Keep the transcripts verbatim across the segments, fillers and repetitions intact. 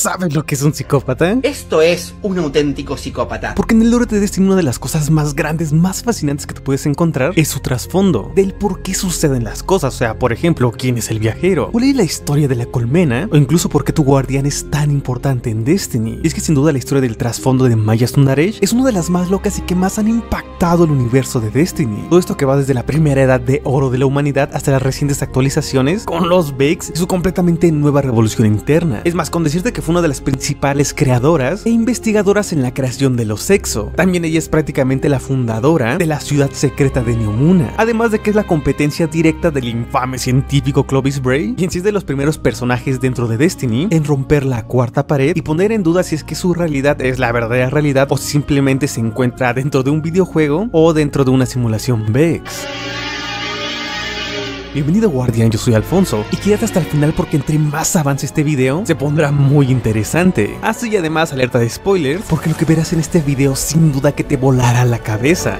¿Sabes lo que es un psicópata? Esto es un auténtico psicópata. Porque en el lore de Destiny una de las cosas más grandes, más fascinantes que te puedes encontrar es su trasfondo, del por qué suceden las cosas. O sea, por ejemplo, quién es el viajero, cuál es la historia de la colmena, o incluso por qué tu guardián es tan importante en Destiny. Y es que sin duda la historia del trasfondo de Maya Sundaresh es una de las más locas y que más han impactado el universo de Destiny. Todo esto que va desde la primera edad de oro de la humanidad hasta las recientes actualizaciones con los Vex y su completamente nueva revolución interna. Es más, con decirte que fue una de las principales creadoras e investigadoras en la creación de los Exo. También ella es prácticamente la fundadora de la ciudad secreta de Neomuna, además de que es la competencia directa del infame científico Clovis Bray, y en sí es de los primeros personajes dentro de Destiny en romper la cuarta pared y poner en duda si es que su realidad es la verdadera realidad o simplemente se encuentra dentro de un videojuego o dentro de una simulación Vex. Bienvenido guardián, yo soy Alfonso y quédate hasta el final porque entre más avance este video se pondrá muy interesante. Así y además alerta de spoilers porque lo que verás en este video sin duda que te volará la cabeza.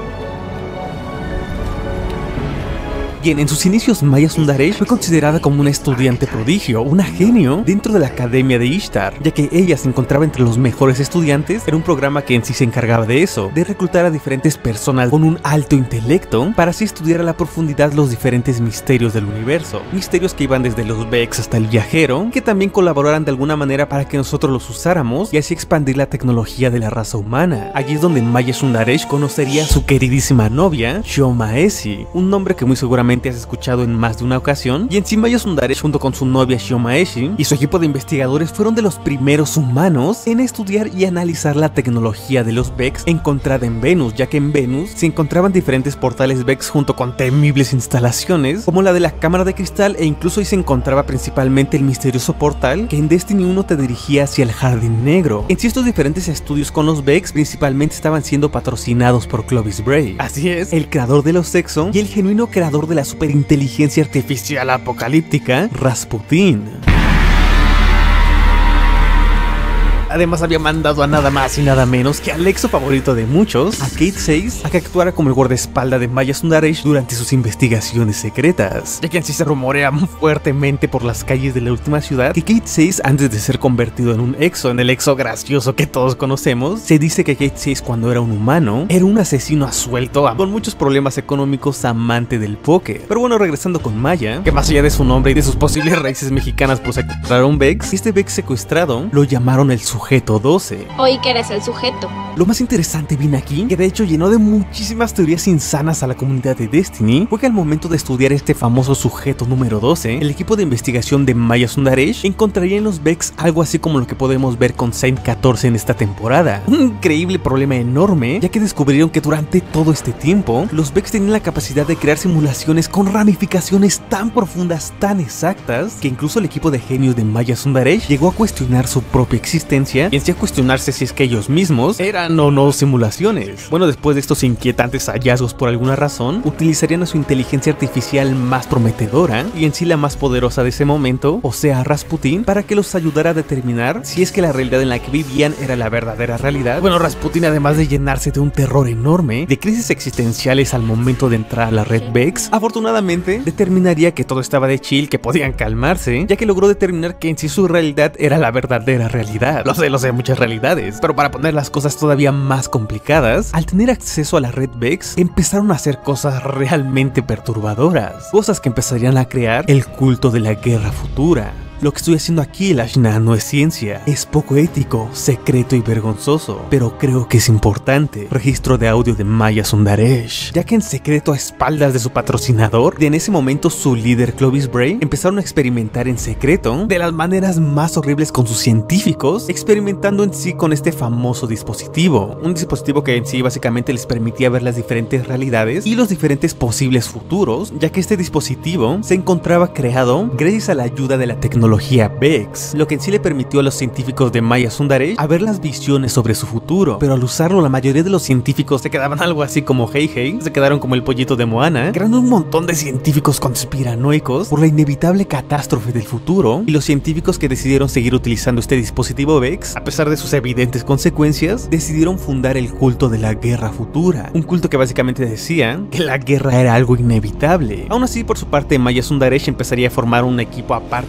Bien, en sus inicios Maya Sundaresh fue considerada como una estudiante prodigio, una genio dentro de la Academia de Ishtar, ya que ella se encontraba entre los mejores estudiantes en un programa que en sí se encargaba de eso, de reclutar a diferentes personas con un alto intelecto para así estudiar a la profundidad los diferentes misterios del universo, misterios que iban desde los Vex hasta el viajero, que también colaboraran de alguna manera para que nosotros los usáramos y así expandir la tecnología de la raza humana. Allí es donde Maya Sundaresh conocería a su queridísima novia, Shiomaesi, un nombre que muy seguramente has escuchado en más de una ocasión, y en sí Maya Sundaresh junto con su novia Shiomaesi y su equipo de investigadores fueron de los primeros humanos en estudiar y analizar la tecnología de los Vex encontrada en Venus, ya que en Venus se encontraban diferentes portales Vex junto con temibles instalaciones como la de la cámara de cristal, e incluso ahí se encontraba principalmente el misterioso portal que en Destiny uno te dirigía hacia el Jardín Negro. En sí estos diferentes estudios con los Vex principalmente estaban siendo patrocinados por Clovis Bray, así es, el creador de los Exo y el genuino creador de la superinteligencia artificial apocalíptica, Rasputin. Además había mandado a nada más y nada menos que al exo favorito de muchos, a Cayde seis, a que actuara como el guardaespaldas de Maya Sundaresh durante sus investigaciones secretas, ya que en sí se rumorea fuertemente por las calles de la última ciudad que Cayde seis, antes de ser convertido en un exo, en el exo gracioso que todos conocemos, se dice que Cayde seis cuando era un humano, era un asesino a suelto, con muchos problemas económicos, amante del póker. Pero bueno, regresando con Maya, que más allá de su nombre y de sus posibles raíces mexicanas por secuestrar a un Vex, este Vex secuestrado lo llamaron el sujeto Sujeto doce. Oí que eres el sujeto. Lo más interesante viene aquí, que de hecho llenó de muchísimas teorías insanas a la comunidad de Destiny, fue que al momento de estudiar este famoso sujeto número doce, el equipo de investigación de Maya Sundaresh encontraría en los Vex algo así como lo que podemos ver con Saint catorce en esta temporada. Un increíble problema enorme, ya que descubrieron que durante todo este tiempo, los Vex tenían la capacidad de crear simulaciones con ramificaciones tan profundas, tan exactas, que incluso el equipo de genios de Maya Sundaresh llegó a cuestionar su propia existencia y en sí a cuestionarse si es que ellos mismos eran o no simulaciones. Bueno, después de estos inquietantes hallazgos por alguna razón, utilizarían a su inteligencia artificial más prometedora y en sí la más poderosa de ese momento, o sea Rasputin, para que los ayudara a determinar si es que la realidad en la que vivían era la verdadera realidad. Bueno, Rasputin, además de llenarse de un terror enorme, de crisis existenciales al momento de entrar a la red Vex, afortunadamente determinaría que todo estaba de chill, que podían calmarse, ya que logró determinar que en sí su realidad era la verdadera realidad. Lo sé, lo sé, muchas realidades, pero para poner las cosas todavía más complicadas, al tener acceso a la red Vex, empezaron a hacer cosas realmente perturbadoras, cosas que empezarían a crear el culto de la guerra futura. Lo que estoy haciendo aquí, Lashna, no es ciencia, es poco ético, secreto y vergonzoso, pero creo que es importante. Registro de audio de Maya Sundaresh, ya que en secreto a espaldas de su patrocinador, y en ese momento su líder Clovis Bray, empezaron a experimentar en secreto de las maneras más horribles con sus científicos, experimentando en sí con este famoso dispositivo, un dispositivo que en sí básicamente les permitía ver las diferentes realidades y los diferentes posibles futuros, ya que este dispositivo se encontraba creado gracias a la ayuda de la tecnología Vex, lo que en sí le permitió a los científicos de Maya Sundaresh a ver las visiones sobre su futuro. Pero al usarlo, la mayoría de los científicos se quedaban algo así como Hey Hey, se quedaron como el pollito de Moana, creando un montón de científicos conspiranoicos por la inevitable catástrofe del futuro, y los científicos que decidieron seguir utilizando este dispositivo Vex, a pesar de sus evidentes consecuencias, decidieron fundar el culto de la guerra futura, un culto que básicamente decía que la guerra era algo inevitable. Aún así, por su parte, Maya Sundaresh empezaría a formar un equipo aparte de investigación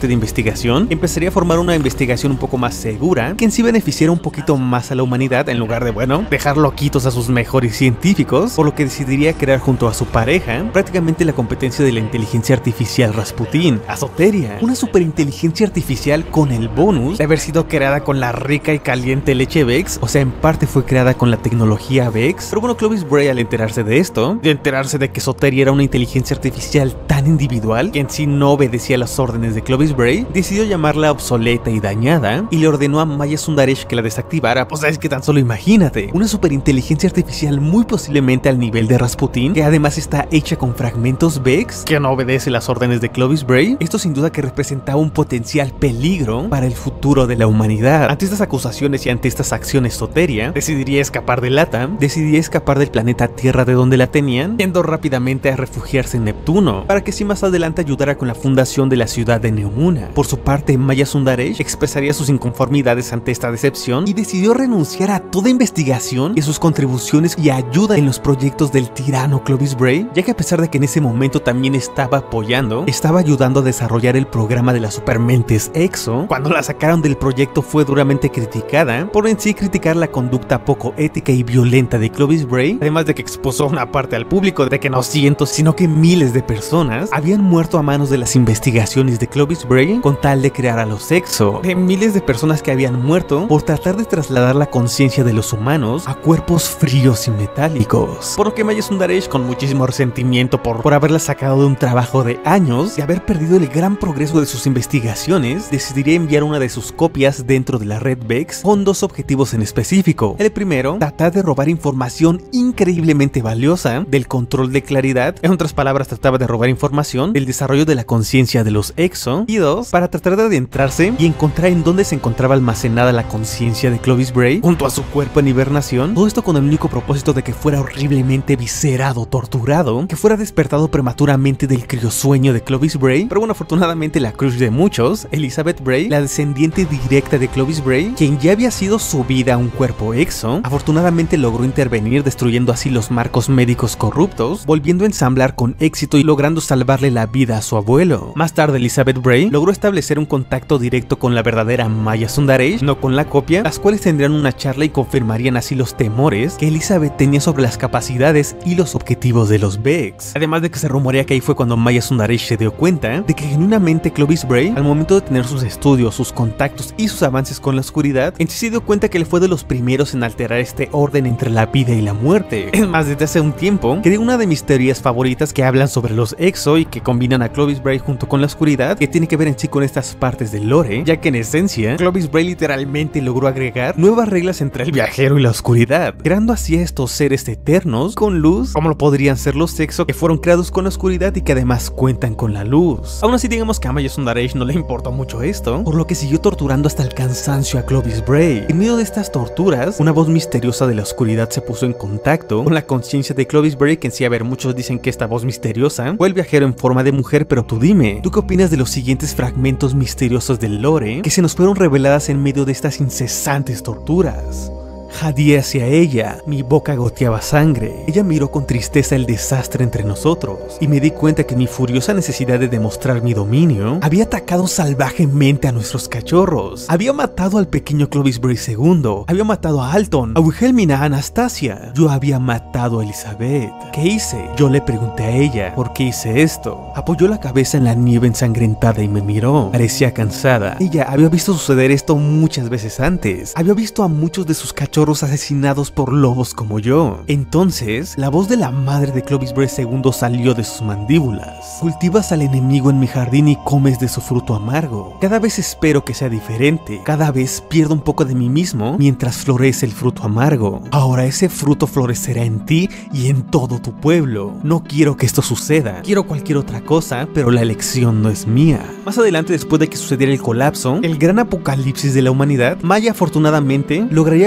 investigación, empezaría a formar una investigación un poco más segura, que en sí beneficiara un poquito más a la humanidad en lugar de, bueno, dejar loquitos a sus mejores científicos, por lo que decidiría crear junto a su pareja prácticamente la competencia de la inteligencia artificial Rasputin, a Soteria, una superinteligencia artificial con el bonus de haber sido creada con la rica y caliente leche Vex, o sea, en parte fue creada con la tecnología Vex. Pero bueno, Clovis Bray, al enterarse de esto, de enterarse de que Soteria era una inteligencia artificial tan individual que en sí no obedecía las órdenes de Clovis Bray, decidió llamarla obsoleta y dañada y le ordenó a Maya Sundaresh que la desactivara. Pues es que tan solo imagínate, una superinteligencia artificial muy posiblemente al nivel de Rasputin, que además está hecha con fragmentos Vex, que no obedece las órdenes de Clovis Bray. Esto sin duda que representaba un potencial peligro para el futuro de la humanidad. Ante estas acusaciones y ante estas acciones, Soteria decidiría escapar de Latam, decidiría escapar del planeta Tierra de donde la tenían, yendo rápidamente a refugiarse en Neptuno, para que si más adelante ayudara con la fundación de la ciudad de Neomuna. Por su parte, Maya Sundaresh expresaría sus inconformidades ante esta decepción y decidió renunciar a toda investigación y sus contribuciones y ayuda en los proyectos del tirano Clovis Bray, ya que a pesar de que en ese momento también estaba apoyando, estaba ayudando a desarrollar el programa de las supermentes Exo. Cuando la sacaron del proyecto fue duramente criticada por en sí criticar la conducta poco ética y violenta de Clovis Bray, además de que expuso una parte al público de que no cientos, sino que miles de personas habían muerto a manos de las investigaciones de Clovis Bray con tal de crear a los Exo, de miles de personas que habían muerto por tratar de trasladar la conciencia de los humanos a cuerpos fríos y metálicos. Por lo que Maya Sundaresh, con muchísimo resentimiento por, por haberla sacado de un trabajo de años y haber perdido el gran progreso de sus investigaciones, decidiría enviar una de sus copias dentro de la red Vex con dos objetivos en específico. El primero, tratar de robar información increíblemente valiosa del control de claridad, en otras palabras trataba de robar información del desarrollo de la conciencia de los Exo, y dos, para tratar de adentrarse y encontrar en dónde se encontraba almacenada la conciencia de Clovis Bray junto a su cuerpo en hibernación, todo esto con el único propósito de que fuera horriblemente viscerado, torturado, que fuera despertado prematuramente del criosueño de Clovis Bray. Pero bueno, afortunadamente la crush de muchos, Elizabeth Bray, la descendiente directa de Clovis Bray, quien ya había sido subida a un cuerpo Exo, afortunadamente logró intervenir destruyendo así los marcos médicos corruptos, volviendo a ensamblar con éxito y logrando salvarle la vida a su abuelo. Más tarde Elizabeth Bray logró establecer un contacto directo con la verdadera Maya Sundaresh, no con la copia, las cuales tendrían una charla y confirmarían así los temores que Elizabeth tenía sobre las capacidades y los objetivos de los Vex. Además de que se rumorea que ahí fue cuando Maya Sundaresh se dio cuenta de que genuinamente Clovis Bray, al momento de tener sus estudios, sus contactos y sus avances con la oscuridad, en sí se dio cuenta que él fue de los primeros en alterar este orden entre la vida y la muerte. Es más, desde hace un tiempo, creé una de mis teorías favoritas que hablan sobre los Exo y que combinan a Clovis Bray junto con la oscuridad, que tiene que ver en sí con estas partes del lore, ya que en esencia, Clovis Bray literalmente logró agregar nuevas reglas entre el viajero y la oscuridad, creando así a estos seres eternos con luz, como lo podrían ser los Exo, que fueron creados con la oscuridad y que además cuentan con la luz. Aún así, digamos que a Maya Sundaresh no le importó mucho esto, por lo que siguió torturando hasta el cansancio a Clovis Bray. En medio de estas torturas, una voz misteriosa de la oscuridad se puso en contacto con la conciencia de Clovis Bray, que en sí, a ver, muchos dicen que esta voz misteriosa fue el viajero en forma de mujer, pero tú dime, ¿tú qué opinas de los siguientes fragmentos misteriosos del lore que se nos fueron reveladas en medio de estas incesantes torturas? Jadeé hacia ella, mi boca goteaba sangre. Ella miró con tristeza el desastre entre nosotros, y me di cuenta que mi furiosa necesidad de demostrar mi dominio había atacado salvajemente a nuestros cachorros. Había matado al pequeño Clovis Bray segundo, había matado a Alton, a Wilhelmina, a Anastasia. Yo había matado a Elizabeth. ¿Qué hice? Yo le pregunté a ella, ¿por qué hice esto? Apoyó la cabeza en la nieve ensangrentada y me miró. Parecía cansada. Ella había visto suceder esto muchas veces antes. Había visto a muchos de sus cachorros asesinados por lobos como yo. Entonces, la voz de la madre de Clovis Bray segundo salió de sus mandíbulas. Cultivas al enemigo en mi jardín y comes de su fruto amargo. Cada vez espero que sea diferente. Cada vez pierdo un poco de mí mismo mientras florece el fruto amargo. Ahora ese fruto florecerá en ti y en todo tu pueblo. No quiero que esto suceda. Quiero cualquier otra cosa, pero la elección no es mía. Más adelante, después de que sucediera el colapso, el gran apocalipsis de la humanidad, Maya afortunadamente lograría abordar la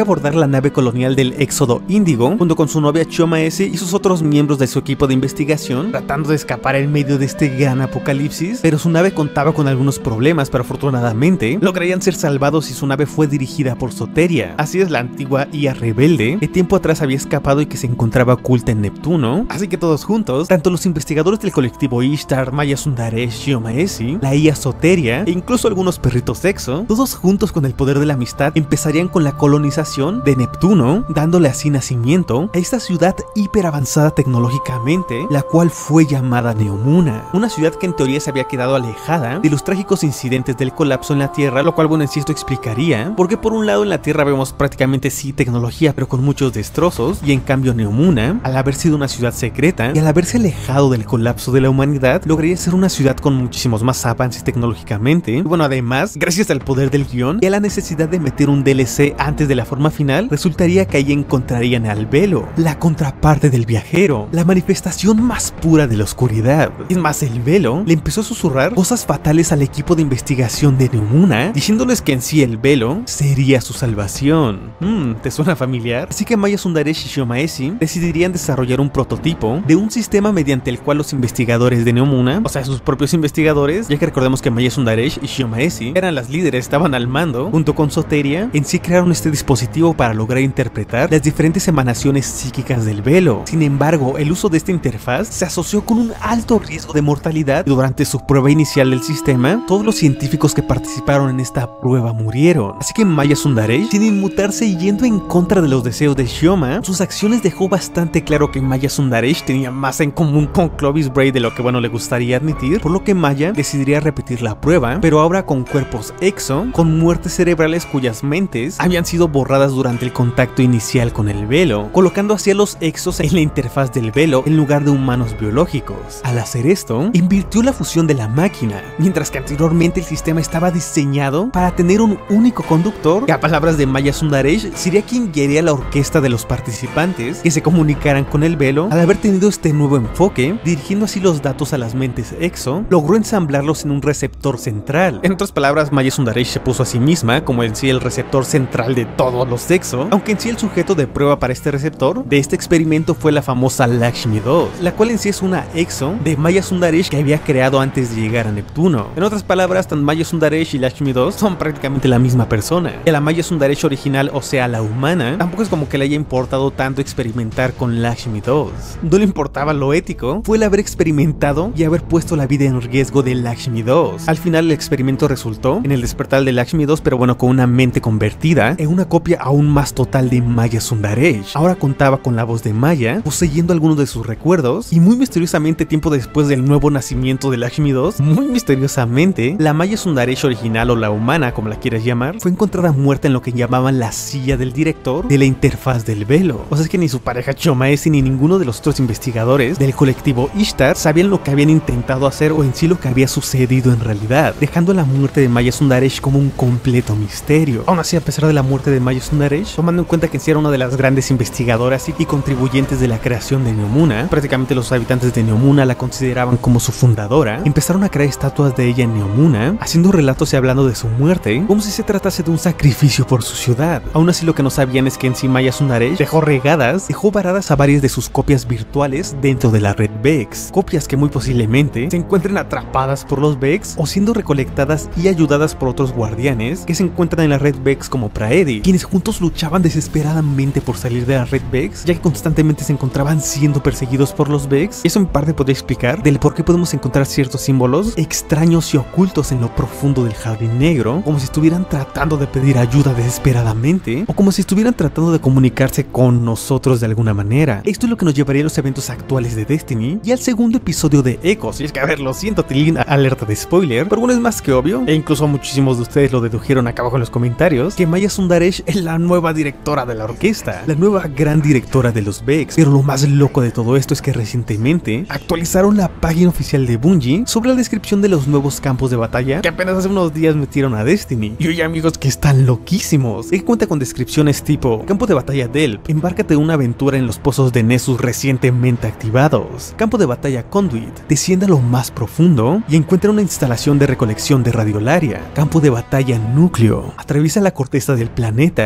la nave colonial del Éxodo Índigo, junto con su novia Chioma S y sus otros miembros de su equipo de investigación, tratando de escapar en medio de este gran apocalipsis, pero su nave contaba con algunos problemas, pero afortunadamente lograrían ser salvados y su nave fue dirigida por Soteria. Así es, la antigua I A rebelde que tiempo atrás había escapado y que se encontraba oculta en Neptuno. Así que todos juntos, tanto los investigadores del colectivo Ishtar, Maya Sundaresh, Chioma S, la I A Soteria e incluso algunos perritos Exo, todos juntos con el poder de la amistad empezarían con la colonización de Neptuno, dándole así nacimiento a esta ciudad hiper avanzada tecnológicamente, la cual fue llamada Neomuna, una ciudad que en teoría se había quedado alejada de los trágicos incidentes del colapso en la Tierra, lo cual bueno en sí esto explicaría porque por un lado en la Tierra vemos prácticamente sí tecnología pero con muchos destrozos, y en cambio Neomuna, al haber sido una ciudad secreta y al haberse alejado del colapso de la humanidad, lograría ser una ciudad con muchísimos más avances tecnológicamente. Y bueno, además, gracias al poder del guión y a la necesidad de meter un D L C antes de la forma final, resultaría que ahí encontrarían al Velo, la contraparte del viajero, la manifestación más pura de la oscuridad. Es más, el Velo le empezó a susurrar cosas fatales al equipo de investigación de Neomuna, diciéndoles que en sí el Velo sería su salvación. Hmm, ¿te suena familiar? Así que Maya Sundaresh y Chioma S decidirían desarrollar un prototipo de un sistema mediante el cual los investigadores de Neomuna, o sea sus propios investigadores, ya que recordemos que Maya Sundaresh y Chioma S eran las líderes, estaban al mando, junto con Soteria, en sí crearon este dispositivo para lograr interpretar las diferentes emanaciones psíquicas del Velo. Sin embargo, el uso de esta interfaz se asoció con un alto riesgo de mortalidad y durante su prueba inicial del sistema, todos los científicos que participaron en esta prueba murieron. Así que Maya Sundaresh, sin inmutarse y yendo en contra de los deseos de Chioma, sus acciones dejó bastante claro que Maya Sundaresh tenía más en común con Clovis Bray de lo que bueno le gustaría admitir, por lo que Maya decidiría repetir la prueba, pero ahora con cuerpos Exo, con muertes cerebrales cuyas mentes habían sido borradas durante el contacto inicial con el Velo, colocando así a los Exos en la interfaz del Velo en lugar de humanos biológicos. Al hacer esto, invirtió la fusión de la máquina, mientras que anteriormente el sistema estaba diseñado para tener un único conductor, que a palabras de Maya Sundaresh sería quien guiaría la orquesta de los participantes que se comunicaran con el Velo. Al haber tenido este nuevo enfoque, dirigiendo así los datos a las mentes Exo, logró ensamblarlos en un receptor central. En otras palabras, Maya Sundaresh se puso a sí misma como en sí el receptor central de todos los Exo, aunque en sí el sujeto de prueba para este receptor de este experimento fue la famosa Lakshmi dos, la cual en sí es una Exo de Maya Sundaresh que había creado antes de llegar a Neptuno. En otras palabras, tanto Maya Sundaresh y Lakshmi dos son prácticamente la misma persona. Y a la Maya Sundaresh original, o sea la humana, tampoco es como que le haya importado tanto experimentar con Lakshmi dos. No le importaba lo ético, fue el haber experimentado y haber puesto la vida en riesgo de Lakshmi dos. Al final el experimento resultó en el despertar de Lakshmi dos, pero bueno, con una mente convertida en una copia aún más total de Maya Sundaresh. Ahora contaba con la voz de Maya, poseyendo algunos de sus recuerdos, y muy misteriosamente tiempo después del nuevo nacimiento de Lakshmi dos, muy misteriosamente, la Maya Sundaresh original o la humana, como la quieras llamar, fue encontrada muerta en lo que llamaban la silla del director de la interfaz del Velo. O sea, es que ni su pareja Chioma S ni ninguno de los otros investigadores del colectivo Ishtar sabían lo que habían intentado hacer o en sí lo que había sucedido en realidad, dejando la muerte de Maya Sundaresh como un completo misterio. Aún así, a pesar de la muerte de Maya Sundaresh, tomando en cuenta que en sí era una de las grandes investigadoras y, y contribuyentes de la creación de Neomuna, prácticamente los habitantes de Neomuna la consideraban como su fundadora, empezaron a crear estatuas de ella en Neomuna, haciendo relatos y hablando de su muerte, como si se tratase de un sacrificio por su ciudad. Aún así, lo que no sabían es que en sí Maya Sundaresh dejó regadas, dejó varadas a varias de sus copias virtuales dentro de la red Vex, copias que muy posiblemente se encuentren atrapadas por los Vex o siendo recolectadas y ayudadas por otros guardianes que se encuentran en la red Vex como Praedi, quienes juntos luchaban desesperadamente por salir de la red Vex, ya que constantemente se encontraban siendo perseguidos por los Vex. Eso en parte podría explicar del por qué podemos encontrar ciertos símbolos extraños y ocultos en lo profundo del Jardín Negro, como si estuvieran tratando de pedir ayuda desesperadamente o como si estuvieran tratando de comunicarse con nosotros de alguna manera. Esto es lo que nos llevaría a los eventos actuales de Destiny y al segundo episodio de Echoes. Y es que, a ver, lo siento, Tilín, alerta de spoiler, pero bueno, es más que obvio, e incluso muchísimos de ustedes lo dedujeron acá abajo en los comentarios, que Maya Sundaresh es la nueva directora de la orquesta, la nueva gran directora de los Vex. Pero lo más loco de todo esto es que recientemente actualizaron la página oficial de Bungie sobre la descripción de los nuevos campos de batalla que apenas hace unos días metieron a Destiny. Y oye, amigos, que están loquísimos. Es que cuenta con descripciones tipo: campo de batalla Delp, embárcate en una aventura en los pozos de Nessus recientemente activados. Campo de batalla Conduit, descienda a lo más profundo y encuentra una instalación de recolección de radiolaria. Campo de batalla Núcleo, atraviesa la corteza del planeta para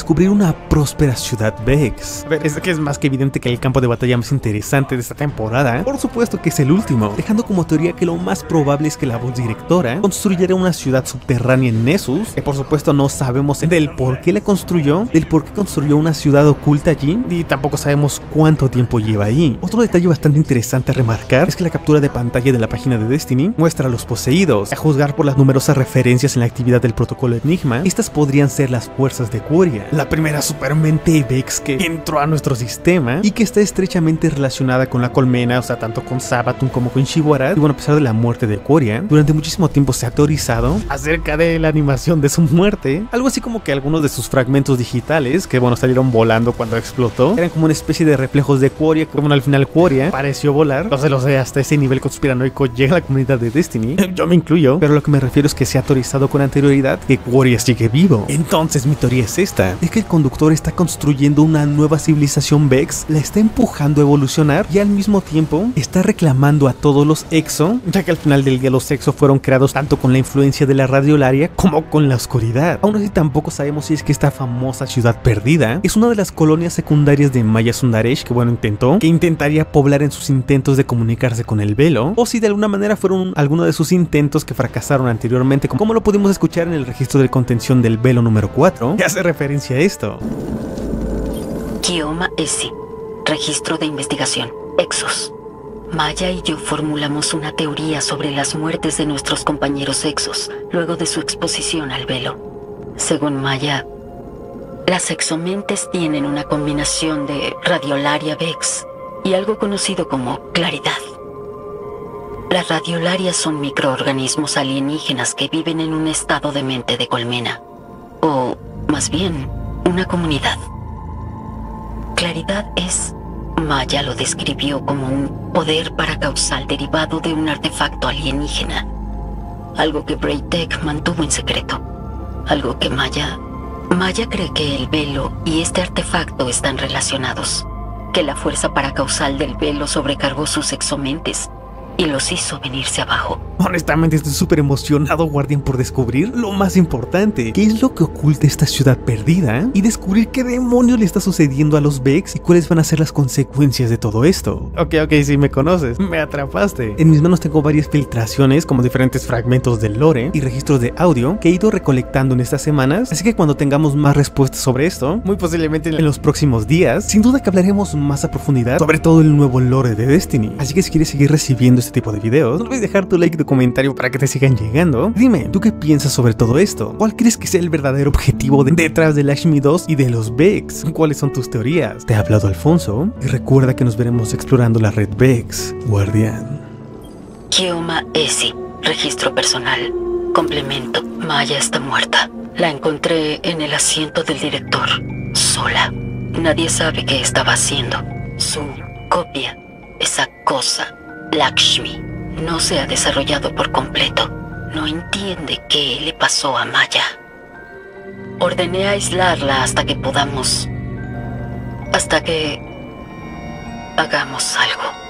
descubrir una próspera ciudad Vex. A ver, es que es más que evidente que el campo de batalla más interesante de esta temporada, por supuesto que es el último, dejando como teoría que lo más probable es que la voz directora construyera una ciudad subterránea en Nessus, que por supuesto no sabemos del por qué la construyó, del por qué construyó una ciudad oculta allí, y tampoco sabemos cuánto tiempo lleva allí. Otro detalle bastante interesante a remarcar es que la captura de pantalla de la página de Destiny muestra a los poseídos. A juzgar por las numerosas referencias en la actividad del protocolo Enigma, estas podrían ser las fuerzas de Quoria, la primera supermente Vex que entró a nuestro sistema y que está estrechamente relacionada con la colmena, o sea, tanto con Sabaton como con Shibuarad. Y bueno, a pesar de la muerte de Quoria, durante muchísimo tiempo se ha teorizado acerca de la animación de su muerte, algo así como que algunos de sus fragmentos digitales, que bueno, salieron volando cuando explotó, eran como una especie de reflejos de Quoria, que bueno, al final Quoria pareció volar. No se lo sé, hasta ese nivel conspiranoico llega la comunidad de Destiny, yo me incluyo, pero lo que me refiero es que se ha teorizado con anterioridad que Quoria sigue vivo. Entonces mi teoría es esta, es que el conductor está construyendo una nueva civilización Vex, la está empujando a evolucionar y al mismo tiempo está reclamando a todos los Exo, ya que al final del día los Exo fueron creados tanto con la influencia de la radiolaria como con la oscuridad. Aún así tampoco sabemos si es que esta famosa ciudad perdida es una de las colonias secundarias de Maya Sundaresh que bueno intentó, que intentaría poblar en sus intentos de comunicarse con el velo, o si de alguna manera fueron algunos de sus intentos que fracasaron anteriormente, como lo pudimos escuchar en el registro de contención del velo número cuatro, que hace referencia a esto. Kioma Esi, registro de investigación, Exos. Maya y yo formulamos una teoría sobre las muertes de nuestros compañeros Exos luego de su exposición al velo. Según Maya, las exomentes tienen una combinación de radiolaria Vex y algo conocido como claridad. Las radiolarias son microorganismos alienígenas que viven en un estado de mente de colmena, o más bien, una comunidad. Claridad es, Maya lo describió como un poder paracausal derivado de un artefacto alienígena, algo que Braytech mantuvo en secreto, algo que Maya... Maya cree que el velo y este artefacto están relacionados, que la fuerza paracausal del velo sobrecargó sus exomentes y los hizo venirse abajo. Honestamente estoy súper emocionado, Guardian, por descubrir lo más importante, qué es lo que oculta esta ciudad perdida y descubrir qué demonios le está sucediendo a los Vex y cuáles van a ser las consecuencias de todo esto. Ok, ok, sí me conoces, me atrapaste. En mis manos tengo varias filtraciones como diferentes fragmentos del lore y registros de audio que he ido recolectando en estas semanas, así que cuando tengamos más respuestas sobre esto, muy posiblemente en los próximos días, sin duda que hablaremos más a profundidad sobre todo el nuevo lore de Destiny. Así que si quieres seguir recibiendo este tipo de videos, no olvides dejar tu like y tu comentario para que te sigan llegando. Dime, ¿tú qué piensas sobre todo esto? ¿Cuál crees que sea el verdadero objetivo de detrás de Lakshmi dos y de los Vex? ¿Cuáles son tus teorías? Te ha hablado Alfonso y recuerda que nos veremos explorando la red Vex, Guardián. Kioma Esi, registro personal. Complemento, Maya está muerta. La encontré en el asiento del director, sola. Nadie sabe qué estaba haciendo. Su copia, esa cosa, Lakshmi, no se ha desarrollado por completo. No entiende qué le pasó a Maya. Ordené aislarla hasta que podamos... Hasta que... hagamos algo.